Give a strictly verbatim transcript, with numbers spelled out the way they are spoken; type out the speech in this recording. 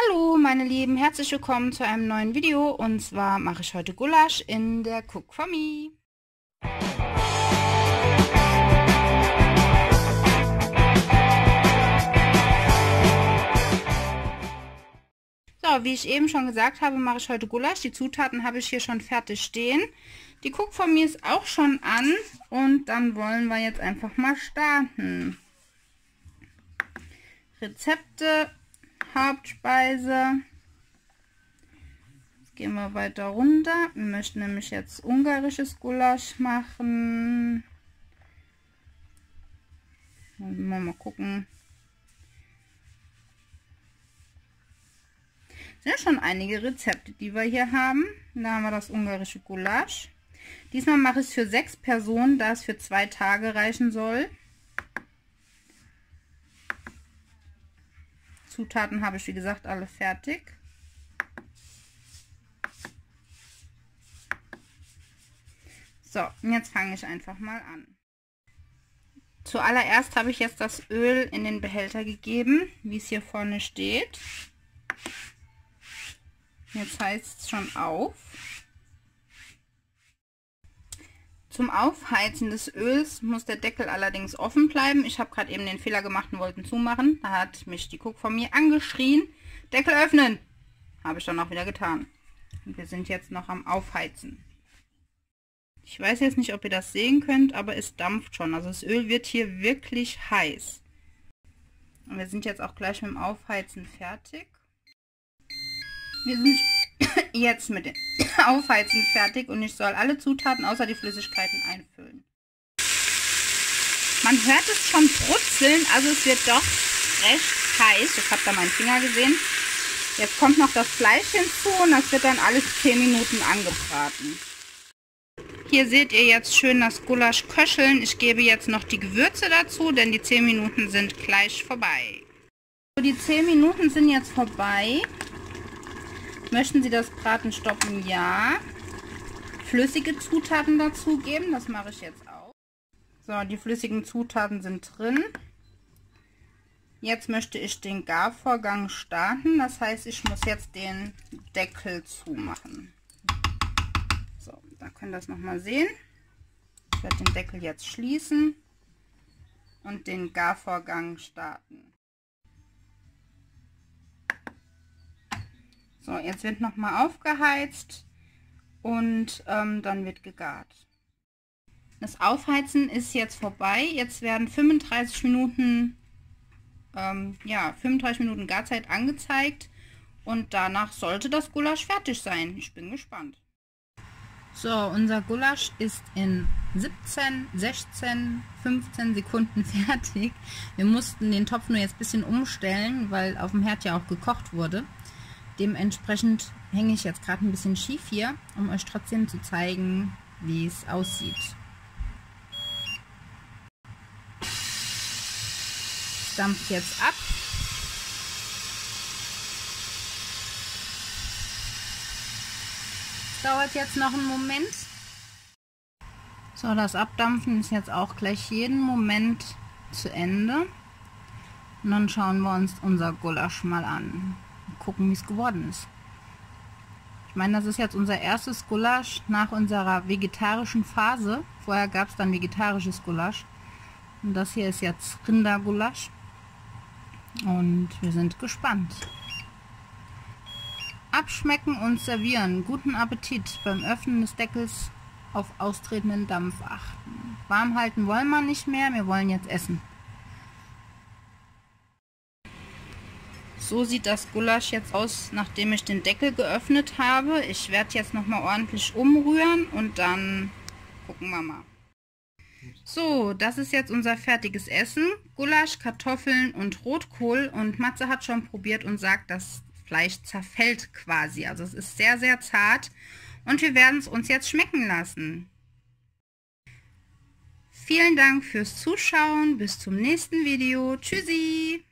Hallo meine Lieben, herzlich willkommen zu einem neuen Video, und zwar mache ich heute Gulasch in der Cook For Me. So, wie ich eben schon gesagt habe, mache ich heute Gulasch. Die Zutaten habe ich hier schon fertig stehen. Die Cook For Me ist auch schon an, und dann wollen wir jetzt einfach mal starten. Rezepte, Hauptspeise. Jetzt gehen wir weiter runter. Wir möchten nämlich jetzt ungarisches Gulasch machen. Mal gucken. Es sind ja schon einige Rezepte, die wir hier haben. Da haben wir das ungarische Gulasch. Diesmal mache ich es für sechs Personen, da es für zwei Tage reichen soll. Zutaten habe ich, wie gesagt, alle fertig. So, und jetzt fange ich einfach mal an. Zuallererst habe ich jetzt das Öl in den Behälter gegeben, wie es hier vorne steht. Jetzt heizt es schon auf. Zum Aufheizen des Öls muss der Deckel allerdings offen bleiben. Ich habe gerade eben den Fehler gemacht und wollte ihn zumachen. Da hat mich die Cook For Me angeschrien. Deckel öffnen! Habe ich dann auch wieder getan. Und wir sind jetzt noch am Aufheizen. Ich weiß jetzt nicht, ob ihr das sehen könnt, aber es dampft schon. Also das Öl wird hier wirklich heiß. Und wir sind jetzt auch gleich mit dem Aufheizen fertig. Wir sind jetzt mit dem Aufheizen fertig, und ich soll alle Zutaten außer die Flüssigkeiten einfüllen. Man hört es schon brutzeln, also es wird doch recht heiß. Ich habe da meinen Finger gesehen. Jetzt kommt noch das Fleisch hinzu, und das wird dann alles zehn Minuten angebraten. Hier seht ihr jetzt schön das Gulasch köcheln. Ich gebe jetzt noch die Gewürze dazu, denn die zehn Minuten sind gleich vorbei. So, die zehn Minuten sind jetzt vorbei. Möchten Sie das Braten stoppen? Ja. Flüssige Zutaten dazugeben, das mache ich jetzt auch. So, die flüssigen Zutaten sind drin. Jetzt möchte ich den Garvorgang starten, das heißt, ich muss jetzt den Deckel zumachen. So, da könnt ihr das nochmal sehen. Ich werde den Deckel jetzt schließen und den Garvorgang starten. So, jetzt wird nochmal aufgeheizt, und ähm, dann wird gegart. Das Aufheizen ist jetzt vorbei. Jetzt werden fünfunddreißig Minuten, ähm, ja, fünfunddreißig Minuten Garzeit angezeigt, und danach sollte das Gulasch fertig sein. Ich bin gespannt. So, unser Gulasch ist in siebzehn, sechzehn, fünfzehn Sekunden fertig. Wir mussten den Topf nur jetzt ein bisschen umstellen, weil auf dem Herd ja auch gekocht wurde. Dementsprechend hänge ich jetzt gerade ein bisschen schief hier, um euch trotzdem zu zeigen, wie es aussieht. Es dampft jetzt ab. Es dauert jetzt noch einen Moment. So, das Abdampfen ist jetzt auch gleich jeden Moment zu Ende. Und dann schauen wir uns unser Gulasch mal an. Gucken, wie es geworden ist. Ich meine, das ist jetzt unser erstes Gulasch nach unserer vegetarischen Phase. Vorher gab es dann vegetarisches Gulasch. Und das hier ist jetzt Rindergulasch. Und wir sind gespannt. Abschmecken und servieren. Guten Appetit. Beim Öffnen des Deckels auf austretenden Dampf achten. Warm halten wollen wir nicht mehr. Wir wollen jetzt essen. So sieht das Gulasch jetzt aus, nachdem ich den Deckel geöffnet habe. Ich werde jetzt nochmal ordentlich umrühren, und dann gucken wir mal. So, das ist jetzt unser fertiges Essen. Gulasch, Kartoffeln und Rotkohl. Und Matze hat schon probiert und sagt, das Fleisch zerfällt quasi. Also es ist sehr, sehr zart. Und wir werden es uns jetzt schmecken lassen. Vielen Dank fürs Zuschauen. Bis zum nächsten Video. Tschüssi!